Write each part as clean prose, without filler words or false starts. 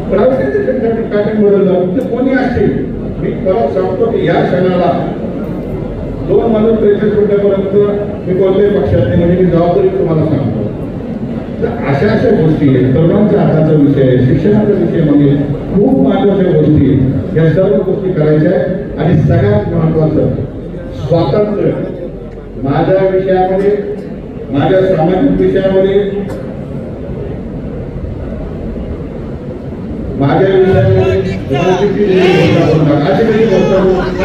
Privatisation pattern बदललं ते कोणी असतील. मी परत सांगतो की या क्षणाला 2 माणूस 33 मिनिटापर्यंत मी कोणत्याही पक्षात नाही, म्हणजे मी जबाबदारी तुम्हाला सांगतो. तर अशा गोष्टी आहेत, तरुणांच्या हाताचा विषय आहे, शिक्षणाचा विषय, म्हणजे खूप महत्वाच्या गोष्टी आहेत. या सर्व गोष्टी करायच्या आहेत. आणि सगळ्यात महत्वाचं स्वातंत्र्य. माझ्या विषयामध्ये, माझ्या सामाजिक विषयामध्ये, माझ्या विषयामध्ये अशी काही गोष्ट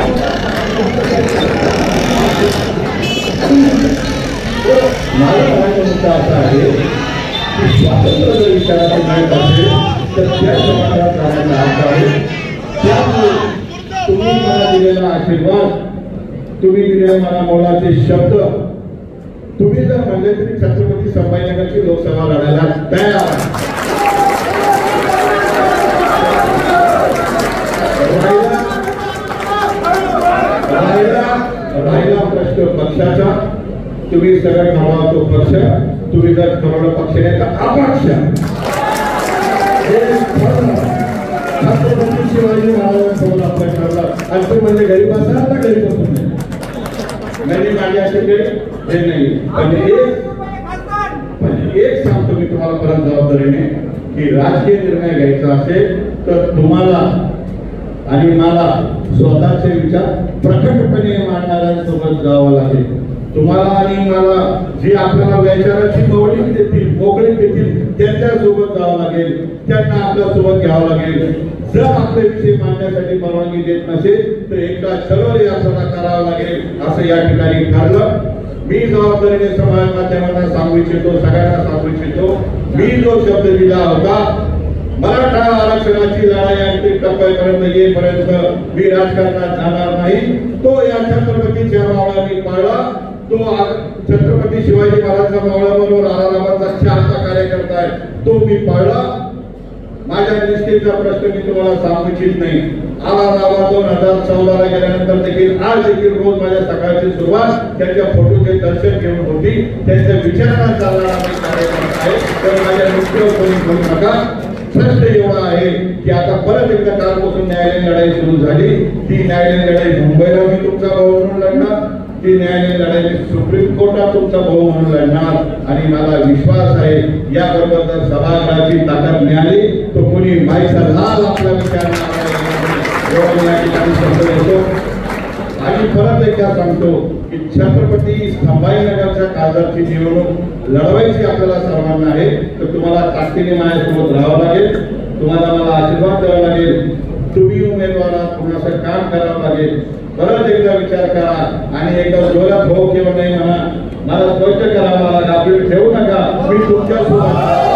माझा म्हणायचा मुद्दा असा आहे की स्वातंत्र्य जर विचारात माहीत असेल तर त्या समाजात राहण्याचा हक्क आहे. त्यामुळे तुम्ही मला दिलेला आशीर्वाद, तुम्ही दिलेले मला मोलाचे शब्द, तुम्ही जर म्हणले तरी छत्रपती संभाजीनगरची लोकसभा लढायला तयार. राहिला प्रश्न पक्षाचा, तुम्ही सगळं ठरवा तो पक्ष, तुम्ही जर ठरवलं पक्ष नाही तर अपक्ष. छत्रपती शिवाजी महाराजांसोबत आपण ठरला आणि तू म्हणजे घरी बसा ना, घरी बसून नाही माझी असे हे नाही. पण एक सांगतो मी तुम्हाला परत जबाबदारीने की राजकीय निर्णय घ्यायचा असेल तर तुम्हाला आणि मला स्वतःचे विचार प्रकटपणे मांडणाऱ्यांसोबत जावं लागेल. तुम्हाला आणि मला जी आपल्याला विचाराची मोकळीक देतील, मोकळीक देतील त्यांच्यासोबत जावं लागेल, त्यांना आपल्या सोबत घ्यावं लागेल. जर आपले विषय मांडण्यासाठी परवानगी देत नसेल तर एकदा चळवळ यात्रा करावं लागेल असं या ठिकाणी ठरलं. मी जबाबदारीने समाज माध्यमांना सांगू इच्छितो, सगळ्यांना सांगू इच्छितो, मी जो शब्द दिला होता मराठा आरक्षणाची लढाई अंतिम टप्प्यापर्यंत येईपर्यंत मी राजकारणात जाणार नाही, तो या छत्रपतीच्या मावळा मी पाळला. तो छत्रपती शिवाजी महाराजांच्या मावळ्याबरोबर आरामाचा 4चा कार्यकर्ता आहे, तो मी पाळला. माझ्या निष्ठेचा प्रश्न मी तुम्हाला सांगू इच्छित नाही. आरामात 2014 ला गेल्यानंतर देखील आज देखील रोज माझ्या सकाळची सुरुवात त्यांच्या फोटोचे दर्शन घेऊन होती. त्यांच्या विचारांना चालणारा मी कार्यकर्ता आहे, तर माझ्या निष्ठेवर कोणी बोलू नका. प्रश्न एवढा आहे की आता परत एकदा कालपासून न्यायालयीन लढाई सुरू झाली. ती न्यायालयीन लढाई मुंबईला मी तुमचा भाऊ म्हणून लढणार, ती न्यायालयीन लढाई सुप्रीम कोर्टात तुमचा भाऊ म्हणून लढणार. आणि मला विश्वास आहे याबरोबर जर सभागृहाची ताकद मिळाली तर कोणी माईचा लाल आपला विचार देतो. आणि परत एकदा सांगतो की छत्रपती संभाजीनगरच्या खासदारची निवडणूक लढवायची आपल्याला सर्वांना आहे, तर तुम्हाला ताकदीने माझ्यासोबत राहावं लागेल, तुम्हाला मला आशीर्वाद द्यावा लागेल, तुम्ही उमेदवारात कुणाचं काम करावं लागेल. परत एकदा विचार करा आणि एकदा जोरात हो किंवा नाही म्हणा, मला स्पष्ट करावं लागेल. आपली ठेवू नका, मी तुमच्या सोबत